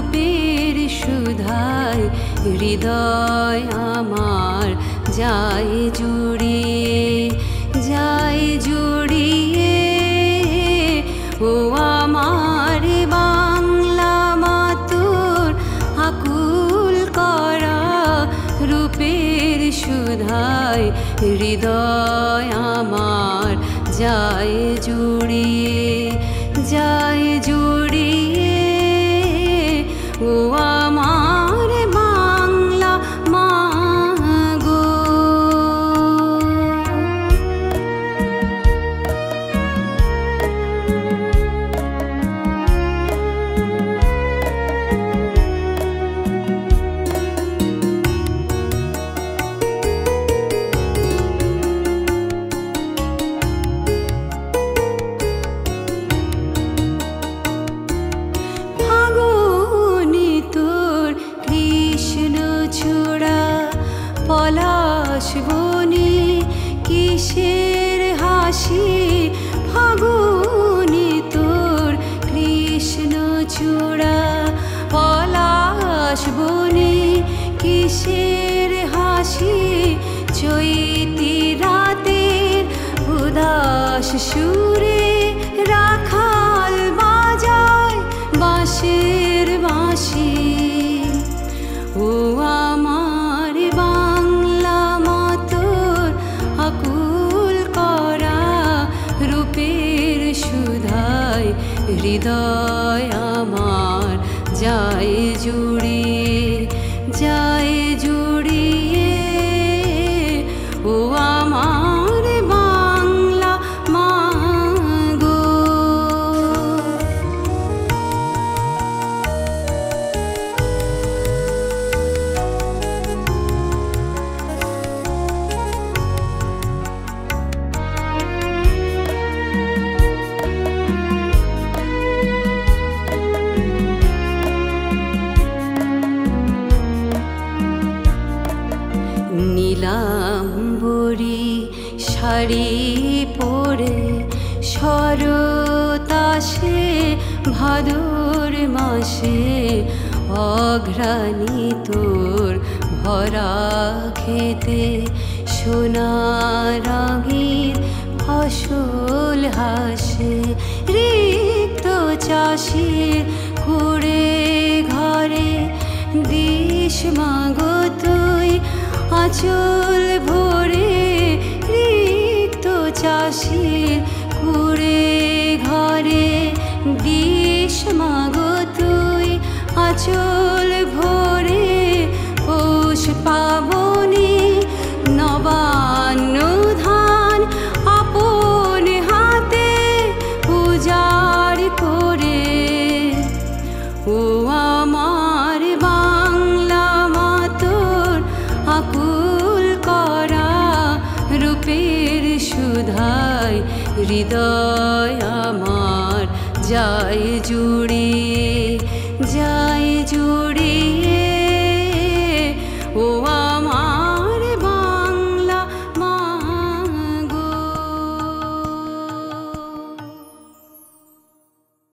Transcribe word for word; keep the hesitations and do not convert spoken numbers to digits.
রূপের সুধায় হৃদয় আমার যায় জুড়িয়ে যায় জুড়িয়ে ও আমার বাংলা মাতুর আকুল করা রূপের সুধায় হৃদয় আমার যায় জুড়িয়ে যায় জুড়িয়ে ও আমার বাংলা মা গো। পলাশ বনে কিসের হাসি ফাগুনে তোর কৃষ্ণ চূড়া পলাশ বনে কিসের হাসি চৈতি রাতের উদাস সুরে রাখাল বাজায় বাঁশের বাঁশি ও আমার বাংলা মাতুর আকুল করা রূপের সুধায় হৃদয় আমার যায় জুড়িয়ে যায় জুড়িয়ে ও আমার বাংলা মা গো। নীলাম্বরী শাড়ি পরে শরতাসে ভাদর মাসে অঘ্রাণী তোর ভরা খেতে সোনা রঙের ফসল হাসে রিক্ত চাষের কুড়ে ঘরে দিস মাগো তুই আঁচল ভরে রিক্ত চাষের কুড়ে ঘরে দিস মাগো তুই আঁচল ভরে পৌষ পাবনে নবান্ন ধান আপন হাতে উজাড় করে ও আমার বাংলা মাতুর আকুল করা রূপের সুধায় হৃদয় আমার যায় জুড়িয়ে যায় জুড়িয়ে